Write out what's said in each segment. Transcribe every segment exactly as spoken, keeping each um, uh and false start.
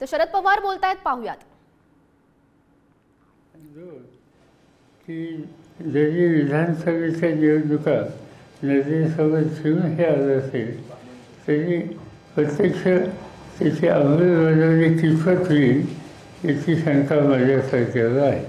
तर शरद पवार बोलतायत, पाहूयात. की जरी विधानसभेच्या निवडणुका नजरेसोबत घेऊन हे आलं असेल तरी प्रत्यक्ष त्याची अंमलबजावणी कितपत होईल याची शंका माझ्या सरकारला आहे.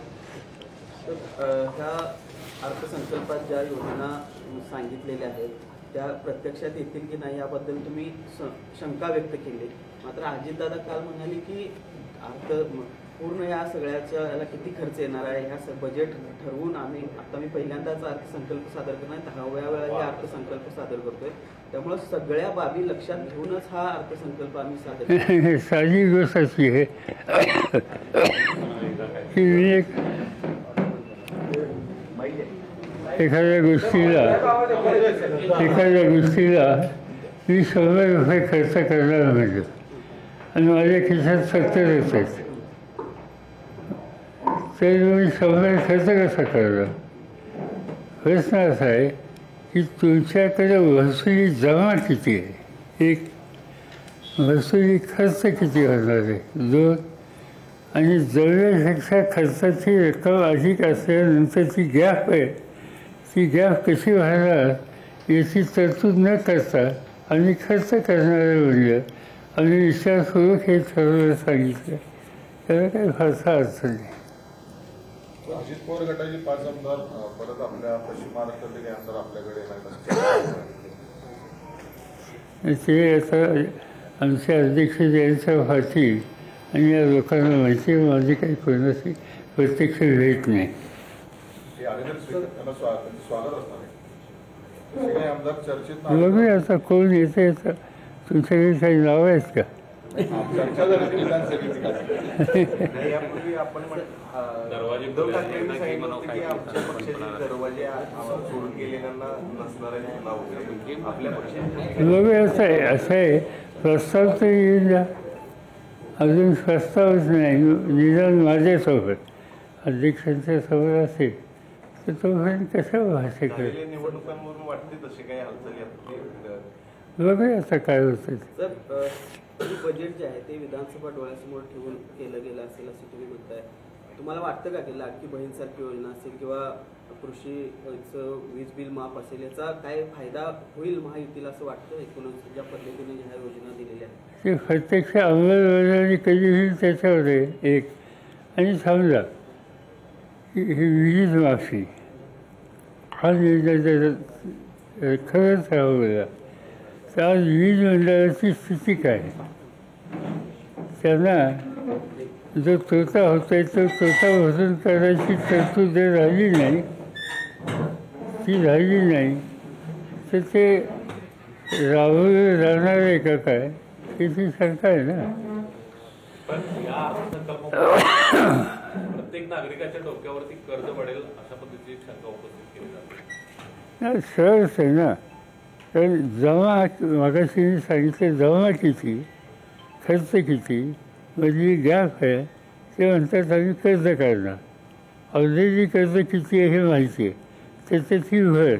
ह्या अर्थसंकल्पात ज्या योजना सांगितलेल्या आहेत त्या प्रत्यक्षात येतील की नाही याबद्दल तुम्ही शंका व्यक्त केली. मात्र अजितदादा काल म्हणाले की अर्थ पूर्ण या सगळ्याच्या याला किती खर्च येणार आहे ह्या बजेट ठरवून आम्ही आता मी पहिल्यांदाच अर्थसंकल्प सादर करणार दहाव्या वेळा हे अर्थसंकल्प सादर करतोय त्यामुळे सगळ्या बाबी लक्षात घेऊनच हा अर्थसंकल्प आम्ही सादर साधी गोष्ट अशी आहे की मी एक एखाद्या गोष्टीला एखाद्या गोष्टीला मी शंभर रुपये खर्च करणार म्हणजे आणि माझ्या खिशात सत्तर रुपये तर मी शंभर खर्च कसा करणार. प्रश्न असा आहे की तुमच्याकडे वसुली जमा किती आहे, एक वसुली खर्च किती होणार आहे, दोन आणि जवळपेक्षा खर्चाची रक्कम अधिक असल्यानंतरची गॅप आहे ती गॅप कशी भरणार याची तरतूद न करता आम्ही खर्च करणारे म्हणजे आम्ही विचारपूर्वक हे ठरवलं सांगितलं. त्याला काही फारसा अर्थ नाही. अजित पवार गटाचे पाच आमदार परत आपल्या पश्चिम महाराष्ट्रातले आमदार आपल्याकडे ते आता आमचे अध्यक्ष जयंत पाटील आणि या लोकांना माहिती माझी काही कोणाची प्रत्यक्ष भेट नाही. बघूया आता कोण येते. तुमच्याकडे काही नाव आहेत का? बघूया असं आहे असं आहे प्रस्ताव तर येऊन द्या. अजून प्रस्तावच नाही. निदान माझ्यासोबत अध्यक्षांच्या सोबत असेल तर तोपर्यंत कशा भाषा करेल. बघूया आता काय होतं. बजेट जे आहे ते विधानसभा डोळ्यासमोर ठेवून केलं गेलं असेल असं तुम्ही म्हणताय. तुम्हाला वाटतं का की लाडकी बहीणसारखी योजना असेल किंवा कृषीचं वीज बिल माफ असेल याचा काय फायदा होईल महायुतीला असं वाटतं एकूणच ज्या पद्धतीने ह्या योजना दिलेल्या आहेत ते प्रत्यक्ष अंमलबजावणी कधी होईल त्याच्यावर आहे एक. आणि समजा ही वीज माफी हा निर्णय खरंच राहू तर आज वीज मंडळाची स्थिती काय. त्यांना जो तोटा होता आहे तो तोटा भरून करायची तरतूद राहिली नाही ती राहिली नाही तर ते राबवलं जाणार आहे का काय त्याची शंका आहे ना. प्रत्येक नागरिकाच्या डोक्यावरती कर्ज पडेल अशा पद्धतीची शंका उपस्थित केली जाते. नाही सरळच आहे ना. तर जमा मागाशी मी सांगितलं जमा किती खर्च किती मधली गॅप आहे ते म्हणतात आम्ही कर्ज काढणार. ऑलरेडी कर्ज किती आहे हे माहिती आहे त्याच्याची भर.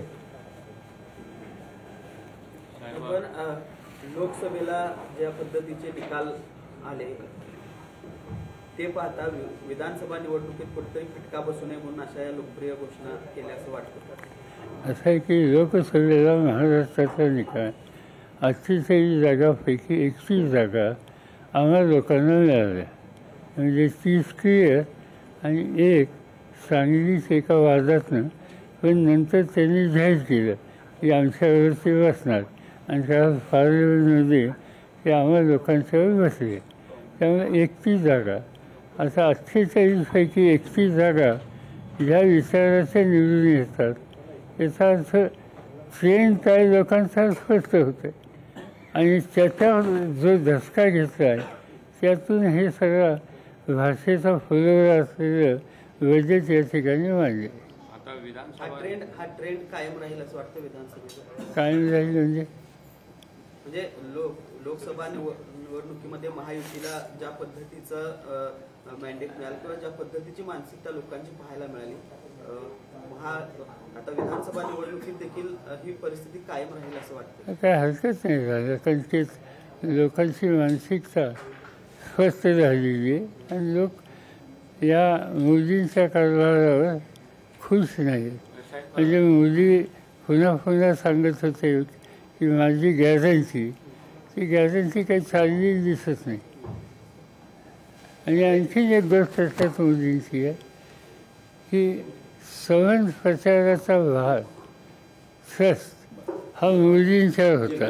पण लोकसभेला ज्या पद्धतीचे निकाल आले ते पाहता विधानसभा निवडणुकीत कुठेतरी फटका बसू नये म्हणून अशा या लोकप्रिय घोषणा केल्या असं वाटतं. असं आहे की लोकसभेला महाराष्ट्राचा निकाल अठ्ठेचाळीस जागापैकी एकतीस जागा आम्हाला लोकांना मिळाल्या म्हणजे तीस क्लिअर आणि एक सांगलीच एका वादातनं. पण नंतर त्यांनी जाहीर केलं की आमच्यावर ते बसणार आणि त्या पार्लमेंटमध्ये ते आम्हाला लोकांच्यावर बसले. त्यामुळे एकतीस जागा आता अठ्ठेचाळीसपैकी एकतीस जागा ह्या विचाराच्या निवडून येतात. याचा अर्थ ट्रेंड काय लोकांचा स्पष्ट होतं आणि त्याच्यावर जो धसका घेतला आहे त्यातून हे सगळं भाषेचा फुलवरा असलेलं बजेट या ठिकाणी मांडले. हा ट्रेंड हा ट्रेंड कायम राहील असं वाटतं विधानसभेचा. कायम राहील म्हणजे म्हणजे लोक लोकसभा निवडणुकीमध्ये महायुतीला ज्या पद्धतीचं मॅन्डेट मिळालं किंवा ज्या पद्धतीची मानसिकता लोकांची पाहायला मिळाली महा आता विधानसभा निवडणुकीत देखील ही परिस्थिती कायम राहील असं वाटतं. काय हरकत नाही झालं कारण ते लोकांची मानसिकता स्वस्त झालेली आहे आणि लोक या मोदींच्या कारभारावर खुश नाहीत. म्हणजे मोदी पुन्हा पुन्हा सांगत होते की माझी गॅरंटी, ती गॅरंटी काही चाललेली दिसत नाही. आणि आणखीन एक गोष्ट त्यात मोदींची आहे की सवन प्रचाराचा भार ट्रस्ट हा मोदींच्यावर होता.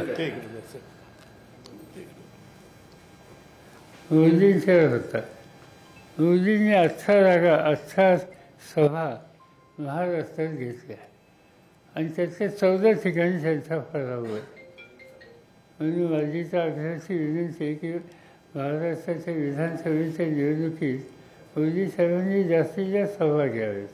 मोदींच्यावर होता. मोदींनी अठरा जागा अठरा सभा महाराष्ट्रात घेतल्या आणि त्याच्या चौदा ठिकाणी त्यांचा पराभव आहे. म्हणून माझी तर आग्रहाची विनंती आहे की महाराष्ट्राच्या विधानसभेच्या निवडणुकीत मोदी साहेबांनी जास्तीत जास्त सभा घ्याव्यात.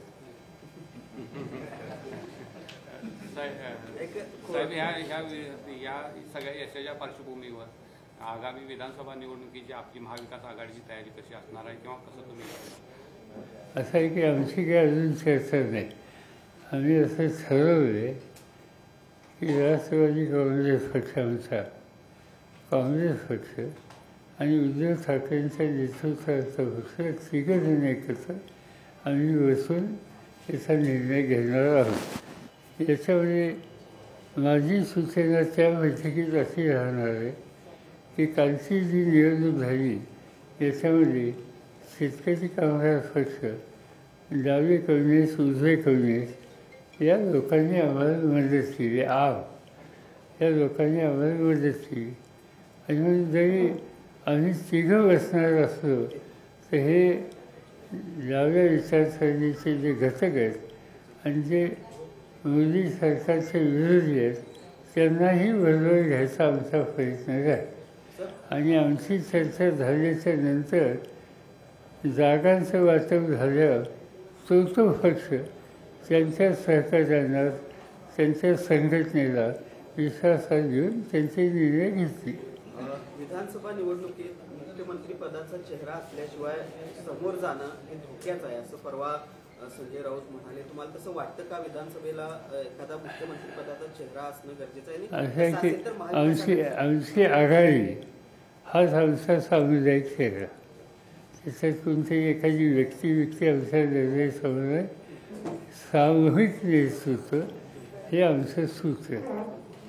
साहेब ह्या ह्या या सगळ्या यशाच्या पार्श्वभूमीवर आगामी विधानसभा निवडणुकीची आपली महाविकास आघाडीची तयारी कशी असणार आहे किंवा कसं तुम्ही असं आहे की आमची काही अजून चर्चा नाही. आम्ही असं ठरवलं आहे की राष्ट्रवादी काँग्रेस पक्ष आमचा, काँग्रेस पक्ष आणि उद्धव ठाकरेंच्या नेतृत्वाचा पक्ष तिघंजण एकत्र आम्ही बसून याचा निर्णय घेणार आहोत. याच्यामध्ये माझी सूचना त्या बैठकीत अशी राहणार आहे की कालची जी निवडणूक झाली याच्यामध्ये शेतकरी कामगार पक्ष, डावे काँग्रेस, उजवे काँग्रेस या लोकांनी आम्हाला मदत केली. आप या लोकांनी आम्हाला मदत केली. आणि म्हणून जरी आम्ही तिघं बसणार असलो तर हे डाव्या विचारसरणीचे जे घटक आहेत आणि जे मोदी सरकारचे विरोधी आहेत त्यांनाही बरोबर घ्यायचा आमचा प्रयत्न आहे. आणि आमची चर्चा झाल्याच्या नंतर जागांचं वाटप झाल्यावर तो तो पक्ष त्यांच्या सहकार्यांना, त्यांच्या संघटनेला विश्वासात घेऊन त्यांचे निर्णय घेतले. विधानसभा निवडणुकीत मुख्यमंत्री पदाचा चेहरा असल्याशिवाय समोर जाणं हे धोक्याचं आहे असं परवा संजय राऊत म्हणाले. तुम्हाला तसं वाटतं का विधानसभेला एखादा मुख्यमंत्री पदाचा चेहरा असणं गरजेचं आहे? असं आहे की आमची आमची आघाडी हाच आमचा सामुदायिक चेहरा. त्याच्यात कोणत्याही एखादी व्यक्ती व्यक्ती आमच्या निर्णयासमोर सामूहिक नेतृत्व हे आमचं सूत्र आहे.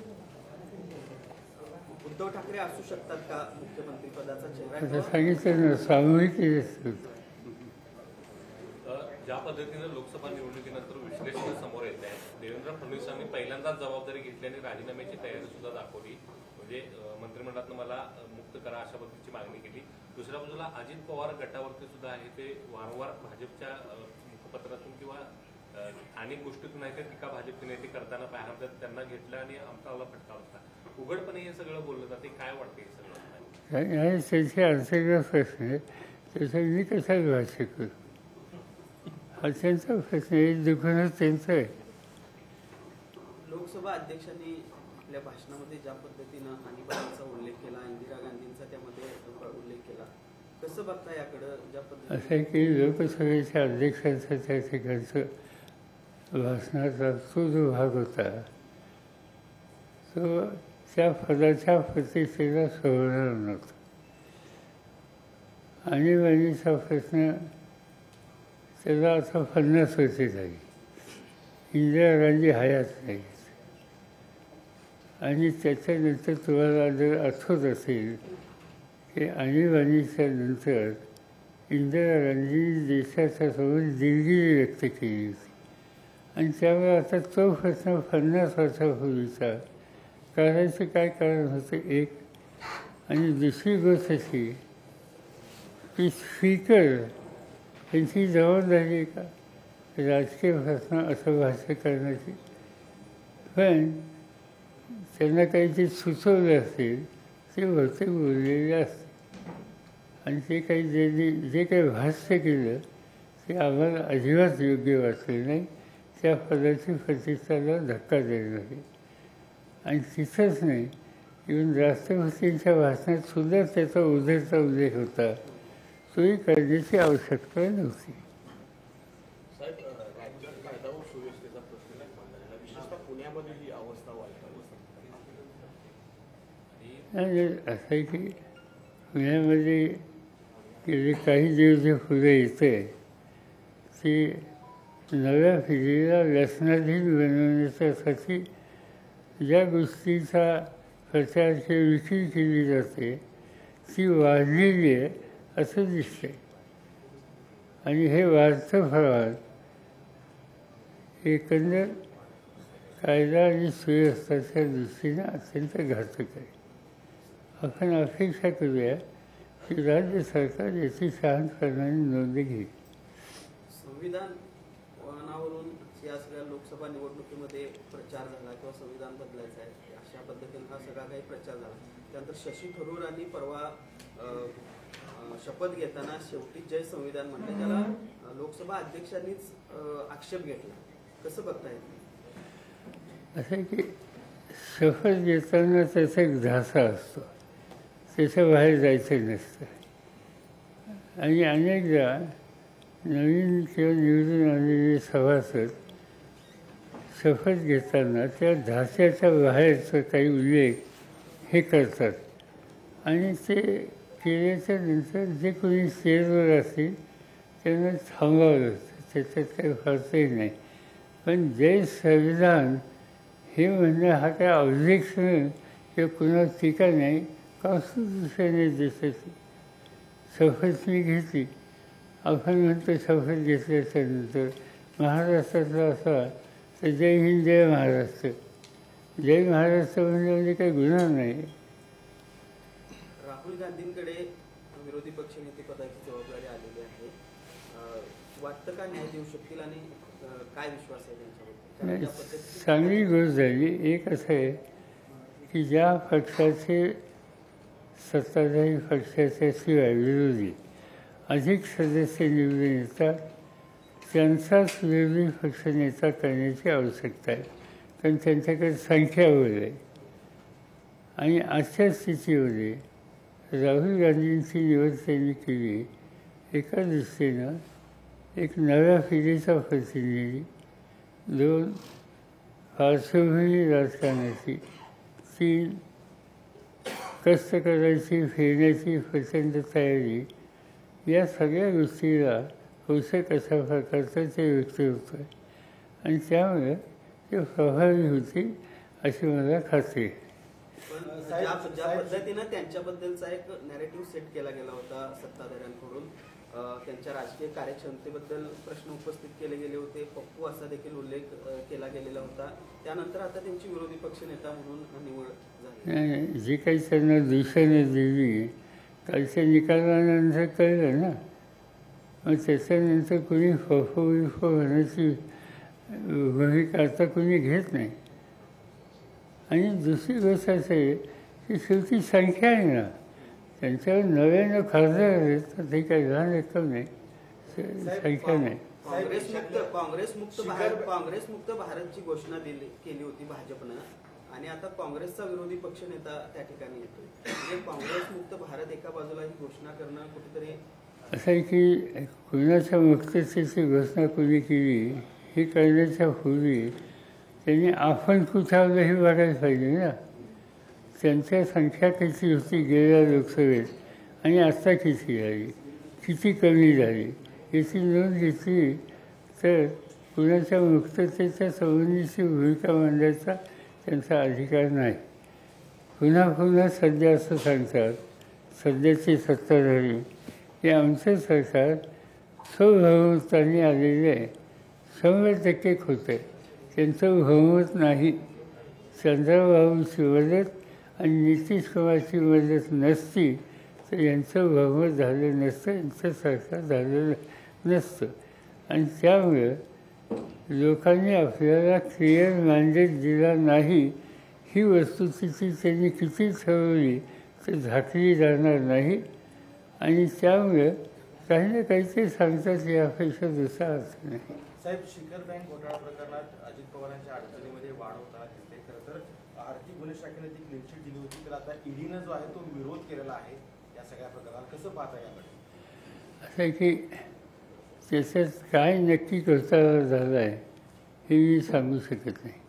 उद्धव ठाकरे असू शकतात का मुख्यमंत्री पदाचा चेहरा? आता सांगितलं ना, सामूहिक नेतृत्व. ज्या पद्धतीनं लोकसभा निवडणुकीनंतर विश्लेषण समोर येत आहे, देवेंद्र फडणवीसांनी पहिल्यांदाच जबाबदारी घेतली आणि राजीनाम्याची तयारी सुद्धा दाखवली. म्हणजे मंत्रिमंडळातनं मला मुक्त करा अशा पद्धतीची मागणी केली. दुसऱ्या बाजूला अजित पवार गटावरती सुद्धा आहे ते वारंवार भाजपच्या मुखपत्रातून किंवा अनेक गोष्टीतून आहे टीका भाजपचे नेते करताना पाहायला त्यांना घेतलं आणि आमचा फटका होता. उघडपणे हे सगळं बोललं जाते. काय वाटतं हे सगळं? त्याचे अंतर्गत प्रश्न आहे, त्याचा मी कशाला भाष्य करू? हा त्यांचा प्रश्न आहे, दुकानं त्यांचं आहे. लोकसभा अध्यक्षांनी आपल्या भाषणामध्ये ज्या पद्धतीनं आणीबाणीचा उल्लेख केला, इंदिरा गांधींचा त्यामध्ये उल्लेख केला, कसं बघता याकडं? ज्या पद्धतीने असं आहे की लोकसभेच्या अध्यक्षांचा त्या ठिकाणचं भाषणाचा तो जो भाग होता तो त्या पदाच्या प्रतिष्ठेला सोडणार नव्हता. आणीबाणीचा प्रश्न त्याला आता पन्नास वर्षे झाली. इंदिरा गांधी हयात नाही. आणि त्याच्यानंतर तुम्हाला जर आठवत असेल की आणीबाणीच्या नंतर इंदिरा गांधींनी देशाच्या समोर दिलगिरी व्यक्त केली होती. आणि त्यामुळे आता तो प्रश्न पन्नास वर्षापूर्वीचा करायचं काय कारण होतं एक. आणि दुसरी गोष्ट अशी की स्पीकर यांची जबाबदारी आहे का राजकीय प्रश्न असं भाष्य करण्याची? पण त्यांना काही जे सुचवलं असेल ते बहुतेक बोललेले असते. आणि ते काही जे जे काही भाष्य केलं ते आम्हाला अजिबात योग्य वाटले नाही. त्या पदाची प्रतिष्ठाला धक्का देणं आहे. आणि तिथंच नाही, इव्हन राष्ट्रपतींच्या भाषणात सुद्धा त्याचा उधळता उल्लेख होता. तोही करण्याची आवश्यकता नव्हती. साहेब, राज्यात कायदा व सुव्यवस्थेचा प्रश्न नाही मांडला, विशेषतः पुण्यामध्ये ही अवस्था वाईट आणि असं आहे की पुण्यामध्ये गेले काही दिवस जे पुढे येते ती नव्या पिढीला व्यसनाधीन बनवण्याच्यासाठी ज्या गोष्टीचा प्रचार किंवा विक्री केली जाते ती वाढलेली आहे असं दिसते. आणि हे वाढतं प्रमाण एकंदर कायदा आणि सुव्यवस्थेच्या दृष्टीने अत्यंत घातक आहे. आपण अपेक्षा करूया की राज्य सरकार याची शहाणपणाने नोंद घेईल. संविधान वळणावरून या सगळ्या लोकसभा निवडणुकीमध्ये प्रचार झाला किंवा संविधान बदलायचं आहे अशा पद्धतीने हा सगळा काही प्रचार झाला. त्यानंतर शशी थरूरांनी परवा अ, अ, शपथ घेताना शेवटी जय संविधान म्हटलं, त्याला लोकसभा अध्यक्षांनीच अ, आक्षेप घेतला. कसं बघताय? असं आहे की शपथ घेताना त्याचा एक ध्यासा असतो, त्याच्या बाहेर जायचं नसतं. आणि अनेकदा नवीन किंवा निवडून आलेले सभासद शपथ घेताना त्या ध्यासाच्या बाहेरचा काही उल्लेख हे करतात आणि ते केल्याच्या नंतर जे कोणी स्टेजवर असतील त्यांना थांबावं लागतं, त्याच्यात काही फारसंही नाही. पण जय संविधान हे म्हणणं हा काय ऑब्जेक्शन किंवा कुणावर टीका नाही, कॉन्स्टिट्यूशन आहे देशाची. शपथ मी घेतली, आपण म्हणतो शपथ घेतल्याच्या नंतर महाराष्ट्रातला असा तर जय हिंद जय महाराष्ट्र, जय महाराष्ट्र म्हणजे म्हणजे काही गुन्हा नाही. राहुल गांधींकडे विरोधी पक्षनेते पदाची जबाबदारी आलेली आहे. अ, वाटतं का न्याय देऊ शकतील आणि अ, काय विश्वास आहे त्यांच्याबद्दल? कारण नाही, ज्या पद्धतीने- चांगली गोष्ट झाली. एक असं आहे की ज्या पक्षाचे सत्ताधारी पक्षाच्या शिवाय विरोधी अधिक सदस्य निवडून येतात त्यांचाच विरोधी पक्षनेता करण्याची आवश्यकता आहे, कारण त्यांच्याकडे संख्याबळ आहे. आणि अशा स्थितीमध्ये राहुल गांधींची निवड त्यांनी केली. एका दृष्टीनं एक नव्या पिढीचा प्रतिनिधी, दोन पार्श्वभूमी राजकारणाची, तीन कष्ट करायची फिरण्याची प्रचंड तयारी, या सगळ्या गोष्टीला पोषक अशा प्रकारचं ते व्यक्त होतं आणि त्यामुळे ते प्रभावी होतील अशी मला खात्री आहे. पण ज्या ज्या पद्धतीनं त्यांच्याबद्दलचा एक नॅरेटिव्ह सेट केला गेला होता सत्ताधाऱ्यांकडून, अ, त्यांच्या राजकीय कार्यक्षमतेबद्दल प्रश्न उपस्थित केले गेले होते, पप्पू असा देखील उल्लेख अ, केला गेलेला होता. त्यानंतर आता त्यांची विरोधी पक्षनेता म्हणून निवड झाली. नाही, जी काही त्यांना दिशेने दिली कालच्या निकालानंतर कळलं ना, मग त्याच्यानंतर कोणी फफो विफो होण्याची भूमिका आता कोणी घेत नाही. आणि दुसरी गोष्ट असं आहे की शेवटी संख्या आहे ना, त्यांच्यावर नव्यानं खासदार आहेत तर ते काही लहान रक्कम नाही, संख्या नाही. काँग्रेस मुक्त काँग्रेस मुक्त भारत काँग्रेस मुक्त भारतची घोषणा दिली केली होती भाजपनं, आणि आता काँग्रेसचा विरोधी पक्षनेता त्या ठिकाणी येतो. म्हणजे काँग्रेस मुक्त भारत एका बाजूला ही घोषणा करणं कुठेतरी असं आहे की कुणाच्या मुक्ततेची घोषणा कोणी केली ही करण्याच्या पूर्वी त्यांनी आपण कुठावलं हे बघायला पाहिजे ना. त्यांच्या संख्या किती होती गेल्या लोकसभेत आणि आत्ता किती झाली, किती कमी झाली याची नोंद घेतली तर कुणाच्या मुक्ततेच्या संबंधीची भूमिका मांडायचा त्यांचा अधिकार नाही. पुन्हा पुन्हा सध्या असं सांगतात सध्याचे सत्ताधारी की आमचं सरकार स्वबहुमताने आलेलं आहे, शंभर टक्के खोटं आहे, त्यांचं बहुमत नाही. चंद्रबाबूची मदत आणि नितीश कुमारची मदत नसती तर यांचं बहुमत झालं नसतं, यांचं सरकार झालेलं नसतं. आणि त्यामुळे लोकांनी आपल्याला क्लिअर मॅन्डेट दिला नाही ही वस्तुस्थिती त्यांनी किती ठरवली तर झाकली जाणार नाही. आणि त्यामुळे काही ना काहीतरी सांगतात यापेक्षा दुसरा अर्थ नाही. साहेब, शिखर बँक घोटाळा प्रकरणात अजित पवारांच्या अडचणीमध्ये वाढ होताना दिसते. खरं तर आर्थिक गुन्हे शाखेने ती क्लीनशीट दिली होती, तर आता ईडीनं जो आहे तो विरोध केलेला आहे या सगळ्या प्रकरणात. कसं पाहता याकडे? असं आहे की त्याच्यात काय नक्की घोटाळा झाला आहे हे मी सांगू शकत नाही.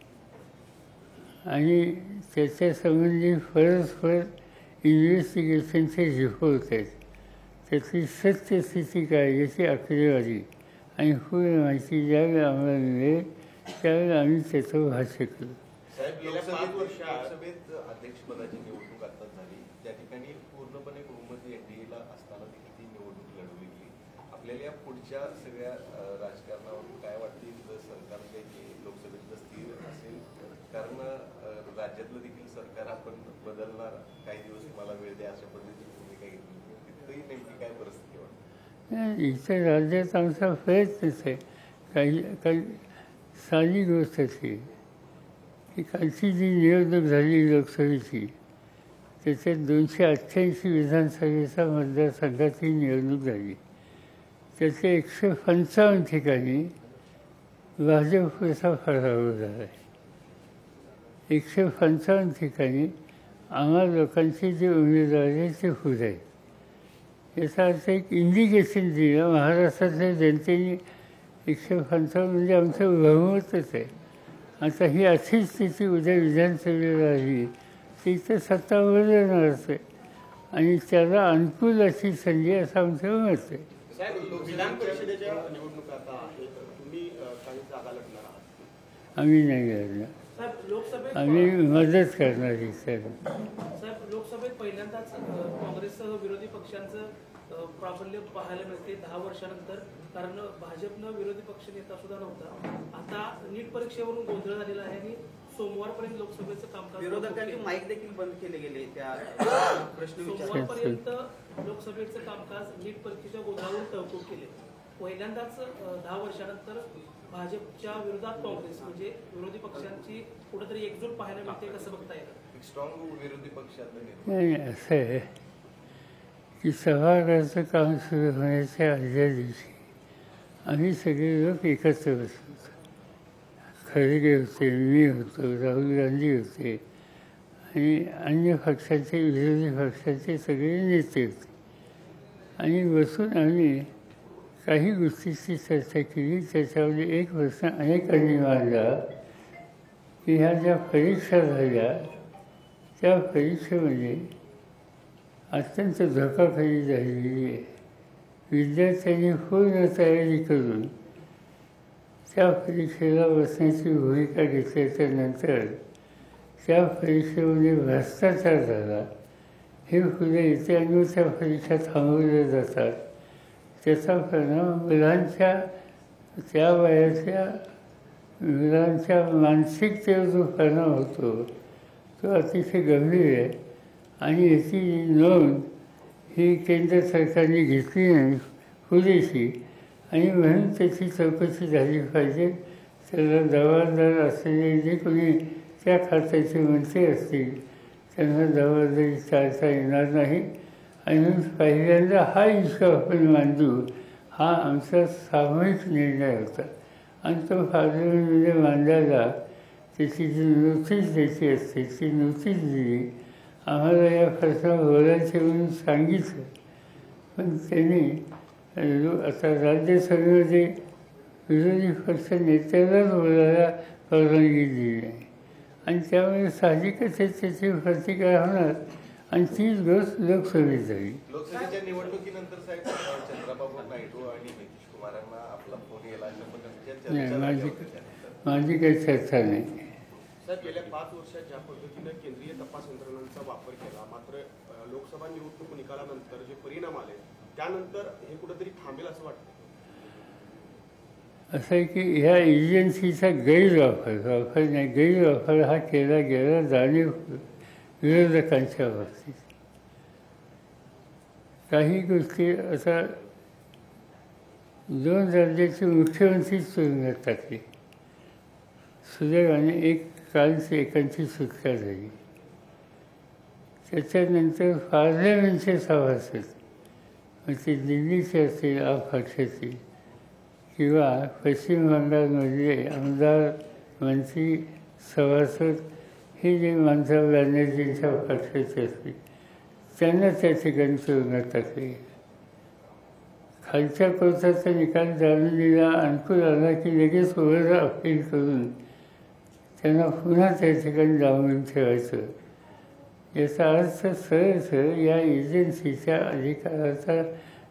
आणि त्याच्यासंबंधी परस्पर इन्व्हेस्टिगेशनचे रिपोर्ट आहेत त्यातली सत्यस्थिती काय याची आकडेवारी आणि पूर्ण माहिती ज्यावेळी आम्हाला मिळेल त्यावेळी आम्ही त्याचं भाष्य करू. साहेब, गेल्या पाच वर्षात लोकसभेत अध्यक्षपदाची निवडणूक आताच झाली. त्या ठिकाणी पूर्णपणे बहुमत एनडीएला असताना देखील ती निवडणूक लढवली गेली. आपल्याला या पुढच्या सगळ्या अं, राजकारणावरून काय वाटते, सरकार जे लोकसभेतलं स्थिर असेल, कारण अं, राज्यातलं देखील सरकार आपण बदलणार, काही दिवस तुम्हाला वेळ द्या अशा पद्धतीची भूमिका घेतली, तिथंही नेमकी काय परिस्थिती वाटते? नाही, इतर राज्यात आमचा प्रयत्नच आहे. काही काही साधी गोष्ट अशी की कालची जी निवडणूक झाली लोकसभेची त्याच्यात दोनशे अठ्ठ्याऐंशी विधानसभेचा मतदारसंघाची निवडणूक झाली. त्याच्या एकशे पंचावन्न ठिकाणी भाजपचा पराभव झाला आहे. एकशे पंचावन्न ठिकाणी आम्हा लोकांचे जे उमेदवार आहेत ते खुद आहेत. याचा अर्थ एक इंडिकेशन दिलं महाराष्ट्रातल्या जनतेने. एकशे पंचावन्न म्हणजे आमचं बहुमतच आहे. आता ही अशीच स्थिती उद्या विधानसभेला आली ती तर सत्ता बदलणारच आहे आणि त्याला अनुकूल अशी संधी असं आमचं मत आहे. साहेब, विधान परिषदेच्या निवडणुका आता आहेत, तुम्ही अ, काही जागा लढणार आहात. आम्ही नाही करणार, साहेब लोकसभेत आम्ही मदत करणार आहे सर. साहेब लोकसभेत पहिल्यांदाच अ, काँग्रेससह विरोधी पक्षांचं अ, प्राबल्य पाहायला मिळते दहा वर्षानंतर. कारण भाजपनं विरोधी पक्ष नेता सुद्धा नव्हता. आता नीट परीक्षेवरून गोंधळ झालेला आहे आणि सोमवारपर्यंत लोकसभेचं कामकाज विरोधकांचे माईक देखील बंद केले गेले त्या प्रश्न विचार. सोमवारपर्यंत लोकसभेचं कामकाज नीट परीक्षेच्या गोंधळावरून तहकूब केले. पहिल्यांदाच अ, दहा वर्षानंतर भाजपच्या विरोधात काँग्रेस म्हणजे विरोधी पक्षांची कुठेतरी एकजूट पाहायला मिळते, कसं बघता येतं? एक स्ट्रॉंग विरोधी पक्षात नाही, असं आहे की सभागृहाचं काम सुरू होण्याच्या आदल्या दिवशी आम्ही सगळे लोक एकत्र बसलो. खरगे होते, मी होतो, राहुल गांधी होते आणि अन्य पक्षाचे विरोधी पक्षाचे सगळे नेते होते आणि बसून आम्ही काही गोष्टीची चर्चा केली. त्याच्यामध्ये एक प्रश्न अनेकांनी मांडला की ह्या ज्या परीक्षा झाल्या त्या परीक्षेमध्ये अत्यंत धोकाखोरी झालेली आहे. विद्यार्थ्यांनी पूर्ण तयारी करून त्या परीक्षेला बसण्याची भूमिका घेतल्याच्या नंतर त्या परीक्षेमध्ये भ्रष्टाचार झाला हे पुढे येते आणि त्या परीक्षा थांबवल्या जातात. त्याचा परिणाम मुलांच्या त्या वयाच्या मुलांच्या मानसिकतेवर जो परिणाम होतो तो अतिशय गंभीर आहे आणि याची नोंद ही केंद्र सरकारने घेतली नाही पुरेशी आणि म्हणून त्याची चौकशी झाली पाहिजे. त्याला जबाबदार असलेले जे कोणी त्या खात्याचे मंत्री असतील त्यांना जबाबदारी टाळता येणार नाही आणि म्हणून पहिल्यांदा हा इश्यू आपण मांडू हा आमचा सामूहिक निर्णय होता आणि तो पार्लमेंटमध्ये मांडायला त्याची जी नोटीस द्यायची असते ती नोटीस दिली. आम्हाला या प्रश्नावर बोलायचे म्हणून सांगितलं पण त्यांनी आता राज्यसभेमध्ये विरोधी पक्ष नेत्यालाच बोलायला परवानगी दिली नाही आणि त्यामुळे साहजिकच त्याची प्रतिक्रिया होणार आणि तीच गोष्ट लोकसभेत झाली. लोकसभेच्या निवडणुकीनंतर साहेब चंद्राबाबू नायडू आणि नितीश कुमारांना आपला फोन येला अशा पद्धतीच्या नाही, चर्चा माझी झाल्या होत्या त्यानंतर. माझी काही चर्चा नाही. साहेब, गेल्या पाच वर्षात ज्या पद्धतीनं केंद्रीय तपास यंत्रणांचा वापर केला, मात्र अ, लोकसभा निवडणूक निकालानंतर जे परिणाम आले त्यानंतर हे कुठेतरी थांबेल असं वाटतं? असं आहे की ह्या एजन्सीचा गैरवापर वापर नाही गैरवापर हा केला गेला जाणीव विरोधकांच्या बाबतीत. काही गोष्टी आता दोन राज्याचे मुख्यमंत्रीच तुरुंगात टाकले. सुदैवाने एक कालच एकांची सुटका झाली. त्याच्यानंतर पार्लमेंटचे सभासद मग ते दिल्लीचे असतील अपक्षातील किंवा पश्चिम बंगालमधले आमदार मंत्री सभासद हे जे ममता बॅनर्जींच्या पक्षाचे असतील त्यांना त्या ठिकाणी तुरुंगात टाकले. खालच्या कोर्टाचा निकाल जामिनीला अनुकूल आला की लगेच वर अपील करून त्यांना पुन्हा त्या ठिकाणी डांबून ठेवायचं. याचा अर्थ सरळ सरळ या एजन्सीच्या अधिकाराचा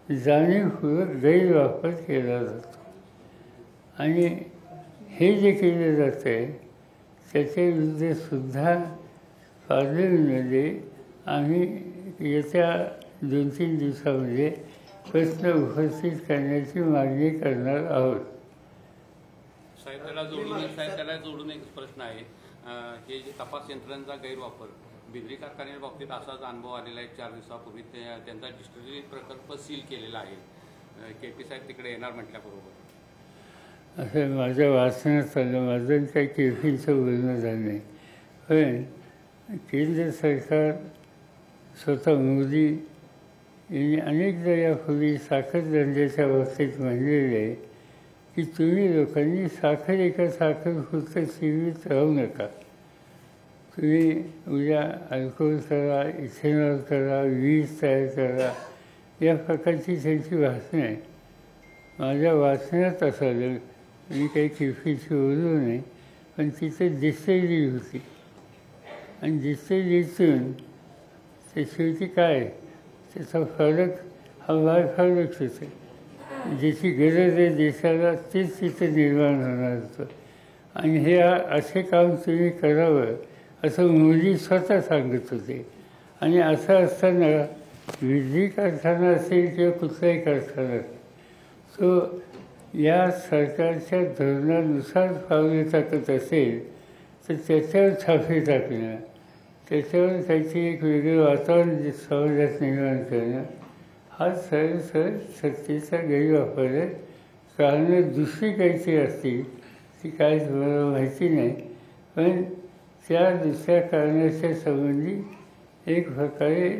जाणीवपूर्वक गैरवापर केला जातो आणि हे जे केलं जातं आहे त्याच्या विरुद्धसुद्धा पार्लमेंटमध्ये आम्ही येत्या दोन तीन दिवसामध्ये प्रश्न उपस्थित करण्याची मागणी करणार आहोत. साहेब त्याला जोडून साहेब त्याला जोडून एक प्रश्न आहे. अं, हे जे तपास यंत्रणांचा गैरवापर बिजली कारखान्याच्या बाबतीत असाच अनुभव आलेला आहे. चार दिवसापूर्वी ते त्यांचा डिस्टिलरी प्रकल्प सील केलेला आहे. के पी साहेब तिकडे येणार म्हटल्याबरोबर असं माझ्या वाचण्यात आलं. माझं काही केफीचं बोलणं झालं नाही. पण केंद्र सरकार स्वतः मोदी यांनी अनेकदा यापूर्वी साखर धंद्याच्या बाबतीत म्हणलेलं आहे की तुम्ही लोकांनी साखर एका साखरपुरतं सीमित राहू नका. तुम्ही उद्या अल्कोहोल करा, इथेनॉल करा, वीज तयार करा, या प्रकारची त्यांची भाषणं आहे. माझ्या वाचण्यात असं आलं, मी काही किफीची बोललो नाही, पण तिथं डिस्टिलरी होती आणि डिस्टिलरीतून ते शेवटी काय त्याचा फरक हा बाय फरकच आहे. ज्याची गरज आहे देशाला तेच तिथं निर्माण होणार होतं आणि हे असे काम तुम्ही करावं असं मोदी स्वतः सांगत होते. आणि असं असताना वीज कारखाना असेल किंवा कुठलाही कारखाना तो या सरकारच्या धोरणानुसार पावले टाकत असेल तर त्याच्यावर छापे टाकणं, त्याच्यावर काहीतरी एक वेगळं वातावरण समाजात निर्माण करणं हा सरळ सरळ सत्तेचा गैरवापर आहे. कारणं दुसरी काहीतरी असतील ती काहीच मला माहिती नाही, पण त्या दुसऱ्या कारणाच्या संबंधी एक प्रकारे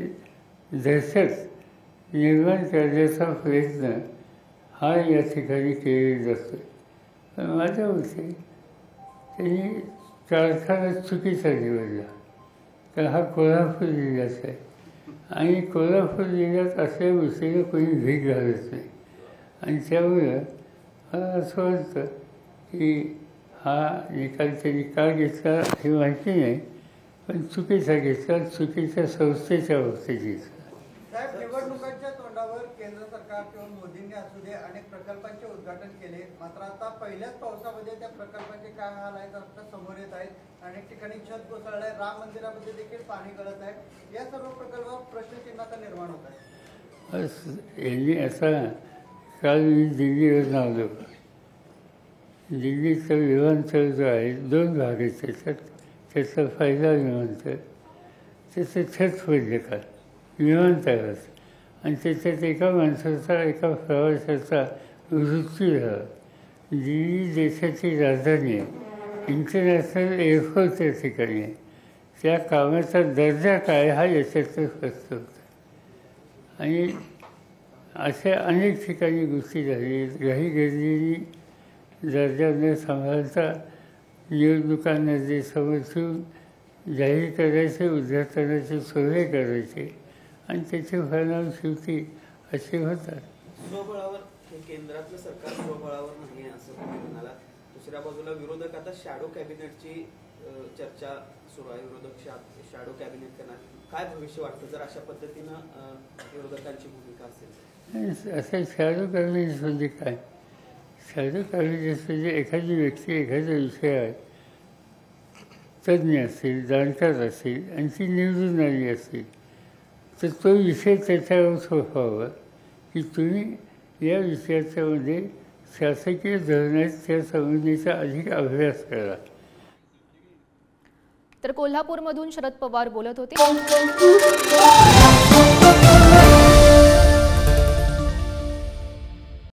दहशत निर्माण करण्याचा प्रयत्न हा या ठिकाणी केलेला जातो. पण माझ्या मते त्यांनी कारखाना चुकीचा निवडला. तर हा कोल्हापूर जिल्ह्याचा आहे आणि कोल्हापूर जिल्ह्यात असल्या गोष्टीला कोणी भीक घालत नाही आणि त्यामुळं मला असं वाटतं की हा निकाल त्यांनी का घेतला हे माहिती नाही, पण चुकीचा घेतला, चुकीच्या संस्थेच्या बाबतीत घेतला. साहेब, निवडणुकांच्या तोंडावर केंद्र सरकार किंवा मोदींनी असू दे अनेक प्रकल्पांचे उद्घाटन केले, मात्र आता पहिल्याच पावसामध्ये त्या प्रकल्पाचे काय हाल आहेत आता समोर येत आहेत. अनेक ठिकाणी छत कोसळलंय, राम मंदिरामध्ये देखील पाणी गळत आहे. या सर्व प्रकल्पावर प्रश्नचिन्ह आता निर्माण होत आहे. बस यांनी असा काल मी दिल्लीवरून आलो. दिल्लीचं विमानतळ जो आहे दोन भाग आहेत त्याच्यात. त्याचा पहिला विमानतळ त्याचं छत पडलं काल विमानतळाचं आणि त्याच्यात एका माणसाचा एका प्रवाशाचा मृत्यू झाला. दिल्ली देशाची राजधानी आहे, इंटरनॅशनल एअरपोर्ट त्या ठिकाणी आहे. त्या कामाचा दर्जा काय हा याच्यातच स्पष्ट होतं. आणि अशा अनेक ठिकाणी गोष्टी झाली. काही गर्दीने दर्जा न सांभाळता निवडणुकांमध्ये समर्थून जाहीर करायचे, उद्घाटनाचे सोहळे करायचे आणि त्याचे परिणाम शेवटी असे होतात. स्वबळावर हे केंद्रातलं सरकार स्वबळावर नाही असं तुम्ही म्हणाला. दुसऱ्या बाजूला विरोधक आता शॅडो कॅबिनेटची चर्चा सुरू आहे. विरोधक शॅडो कॅबिनेट करणार, काय भविष्य वाटतं जर अशा पद्धतीनं विरोधकांची भूमिका असेल? असं शॅडो कॅबिनेट म्हणजे काय? शॅडो कॅबिनेट म्हणजे एखादी व्यक्ती एखादा विषय आहे तज्ज्ञ असेल, जाणकार असेल आणि ती निवडून आली असेल तर तो विषय त्याच्यावर सोपवावा की तुम्ही या विषयाच्यामध्ये शासकीय धोरणात त्या संबंधीचा अधिक अभ्यास करा. तर कोल्हापूरमधून शरद पवार बोलत होते.